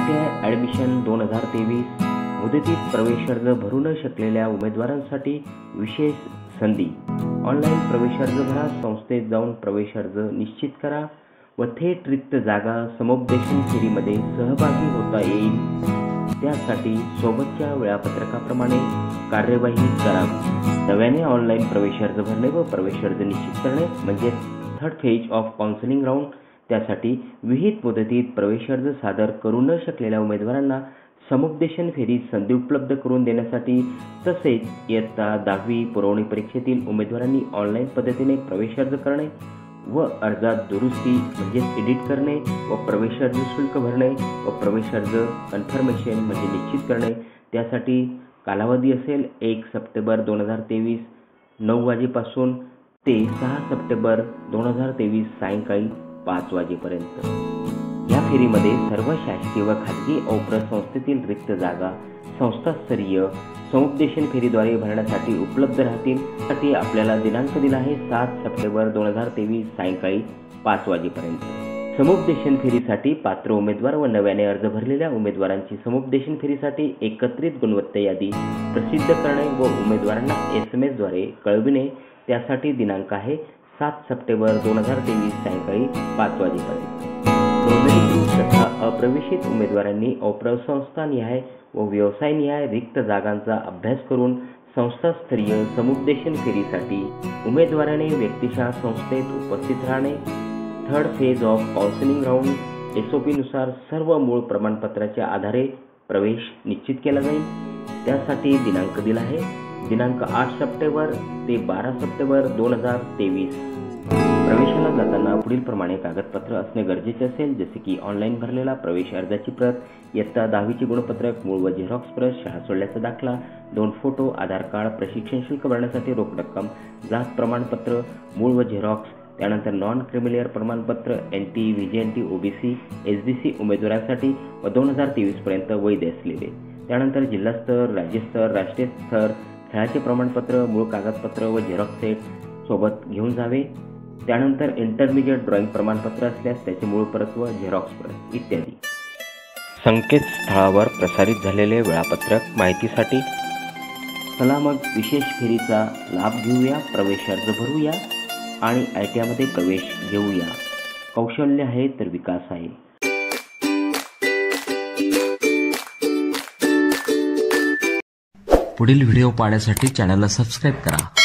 ITI admission 2023 मुदतीत प्रवेश अर्ज भरू न शकलेल्या उमेदवारांसाठी विशेष संधी। ऑनलाईन प्रवेश अर्ज भरा, संस्थेत जाऊन प्रवेश अर्ज निश्चित करा व थेट रिक्त जागा समुपदेशन फेरीमध्ये सहभागी होता येईल। त्यासाठी सोबतच्या वेळापत्रकाप्रमाणे कार्यवाही करावी। नव्याने ऑनलाईन प्रवेश अर्ज भरणे व प्रवेश अर्ज निश्चित करणे म्हणजे third phase of counselling round. त्यासाठी विहित मुदतीत प्रवेश अर्ज सादर करू न शकलेल्या उमेदवारांना समुपदेशन फेरी संधी उपलब्ध करून देण्यासाठी तसेच इयत्ता 10वी पुरवणी परीक्षेतील उमेदवारांनी ऑनलाईन पद्धतीने प्रवेश अर्ज करणे व अर्जात दुरुस्ती म्हणजे एडिट करणे व प्रवेश अर्ज शुल्क भरणे व प्रवेश अर्ज कन्फर्मेशन म्हणजे निश्चित करणे, त्यासाठी कालावधी असेल 1 सप्टेंबर 2023 9 वाजेपासून ते 6 सप्टेंबर 2023 सायंकाळी 5 वाजेपर्यंत। या फेरीमध्ये सर्व शासकीय व खाजगी औपचारिक संस्थेतील रिक्त जागा संस्थास्तरीय समुपदेशन फेरीद्वारे भरण्यासाठी उपलब्ध राहतील। साठी आपल्याला दिनांक दिला आहे 7 सप्टेंबर 2023 सायंकाळी 5 वाजेपर्यंत। समुपदेशन फेरीसाठी पात्र उमेदवार व नव्याने अर्ज भरलेल्या उमेदवारांची समुपदेशन फेरीसाठी एकत्रित गुणवत्ता यादी प्रसिद्ध करणे व उमेदवारांना SMS द्वारे कळविणे। त्यासाठी दिनांक आहे 7 सप्टेंबर 2023 सायंकाळी 5 वाजेपर्यंत। नोंदणीकृत तथा अप्रवेशित उमेदवारांनी संस्थानिहाय व व्यवसायनिहाय रिक्त जागांचा अभ्यास करून संस्थास्तरीय समुपदेशन फेरीसाठी उमेदवाराने व्यक्तिशः संस्थेत उपस्थित राहणे। Third phase of counselling round SOP नुसार सर्व मूळ प्रमाणपत्राच्या आधारे प्रवेश निश्चित केला जाईल। त्यासाठी दिनांक दिला आहे दिनांक 8 सप्टेंबर ते 12 सप्टेंबर 2023। प्रवेशाला जाताना पुढील प्रमाणे कागदपत्र असणे गरजेचे असेल, जसे की ऑनलाईन भरलेला प्रवेश अर्जाची प्रत, इयत्ता 10वीचे गुणपत्रक, मूळ व झेरॉक्स प्रत, शाळा सोडल्याचा दाखला, 2 फोटो, आधार कार्ड, प्रशिक्षण शुल्क भरण्यासाठी रोख रक्कम, जात प्रमाणपत्र, मूळ व झेरॉक्स, त्यानंतर नॉन क्रिमिलियर प्रमाणपत्र, NT, VJNT, OBC, SBC उमेदवारांसाठी व 2023 पर्यंत वैध असलेले, त्यानंतर जिल्हास्तर, राज्यस्तर, राष्ट्रीय स्तर खेळाचे प्रमाणपत्र, मूळ कागदपत्र व झेरॉक्स सेट सोबत घेऊन जावे। त्यानंतर इंटरमिजिएट ड्रॉइंग प्रमाणपत्र असल्यास त्याचे मूळ प्रत व झेरॉक्स प्रत इत्यादी। संकेतस्थळावर प्रसारित झालेले वेळापत्रक माहितीसाठी चला मग विशेष फेरीचा लाभ घेऊया, प्रवेश अर्ज भरूया आणि ITI मध्ये प्रवेश घेऊया। कौशल्य आहे तर विकास आहे। पुढील व्हिडिओ पाहण्यासाठी चॅनलला सबस्क्राईब करा।